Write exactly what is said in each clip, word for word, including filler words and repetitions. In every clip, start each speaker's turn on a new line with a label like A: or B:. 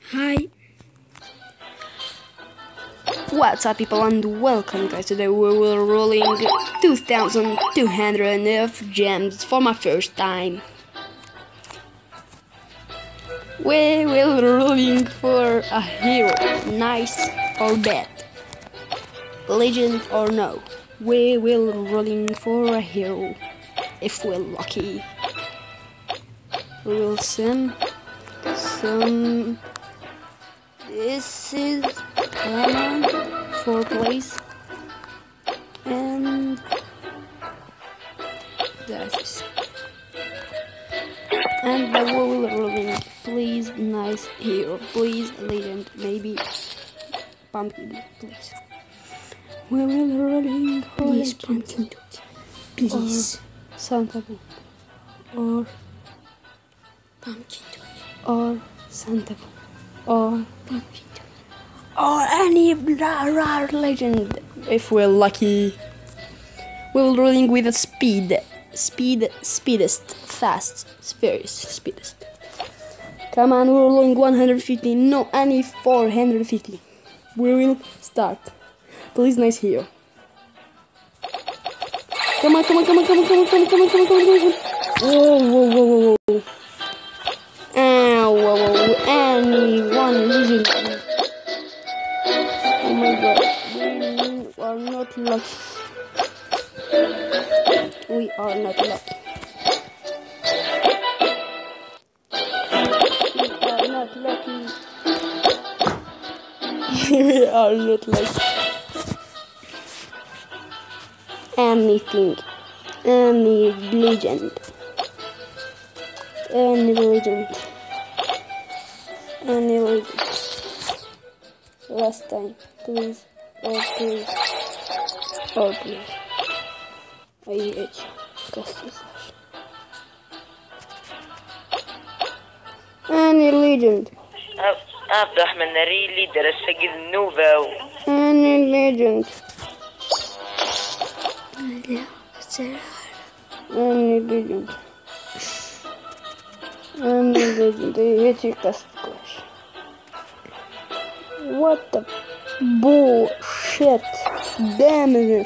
A: Hi. What's up, people, and welcome, guys. Today we will rolling two thousand two hundred of gems for my first time. We will rolling for a hero, nice or bad, legend or no. We will rolling for a hero, if we're lucky. We will send some. This is common for place, and that is. And the world rolling, please, nice hero, please, legend, maybe pumpkin, please. We will rolling, please, pumpkin, please, Santa Boo, or pumpkin, or Santa Boo, or pumpkin, or any rare legend. If we're lucky, we will rolling with a speed. Speed, speedest, fast, very speedest. Come on, we're rolling one hundred fifty, no, any four hundred fifty. We will start. Please, nice hero. Come on, come on, come on, come on, come on, come on, come on, come on, come on, come on. Whoa, whoa, whoa, whoa, whoa. Ah, whoa, whoa, whoa. Any one legend. Oh my god, we are not lucky. We are not lucky. We are not lucky. We are not lucky. Anything. Any legend. Any legend. Any legend. Last time. Please. Oh, please. Oh, please. I hate you. Customers. Any legend.
B: عبد الرحمن ناريلي درس سجل نوفا.
A: Any legend. Any legend. Any legend. I hate you, Clash. What the bullshit? Damn it.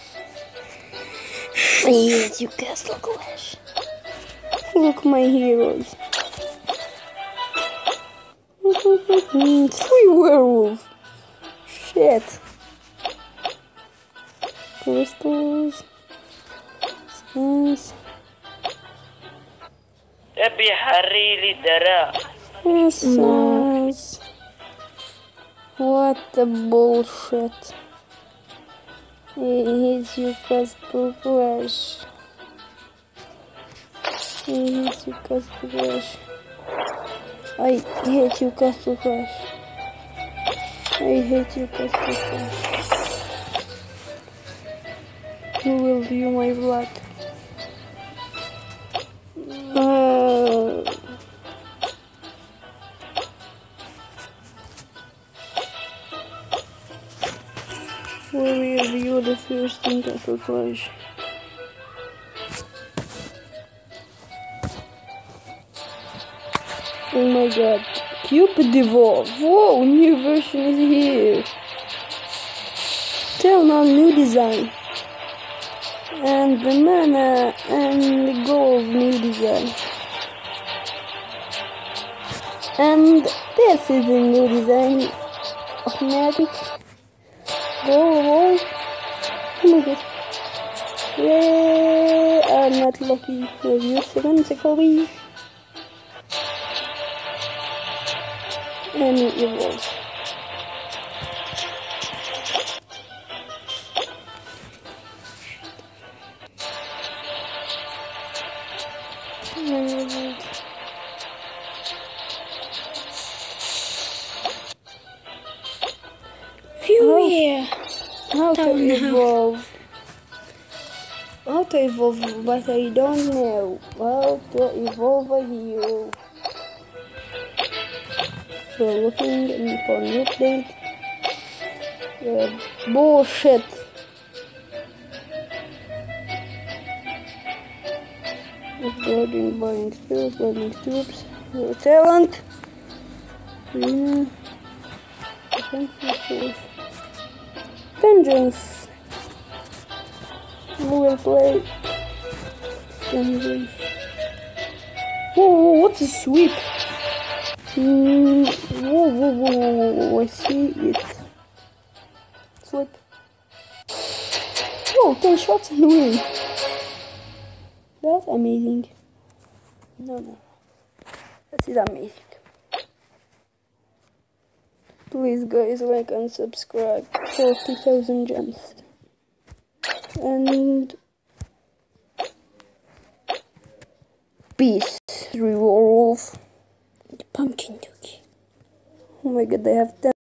A: I hate you, Castle Clash. Look, my heroes. Three werewolves. Shit. Crystals. Sense.
B: أبي حريلي درا.
A: Essence. What the bullshit. I hate you, Castle Clash. I hate you, Castle Clash. I hate you, Castle Clash. I hate you, Castle Clash. Who will view my blood? Uh, who will view the first thing, Castle Clash? Oh my god, Cupid Evolve. Whoa, new version is here. Turn on new design. And the mana and the gold new design. And this is the new design of magic. Gold. Oh my god. Yeah, I'm not lucky. Review seven seconds. And it evolves.
C: Phew, yeah.
A: How to
C: Don't know.
A: evolve? How to evolve, but I don't know how to evolve a hero. We're looking for new update. Uh, bullshit. Upgrading, buying skills, buying troops, your talent. Arena. Defensive. Vengeance. We will play Vengeance. Whoa, whoa, what's a sweep? Mm, whoa, whoa, whoa, whoa, whoa, I see it. Sweep. Whoa, ten shots and win. That's amazing. No, no. That is amazing. Please guys, like and subscribe. forty thousand gems. And peace. Revolve. Pumpkin cookie. Oh my god, they have ten.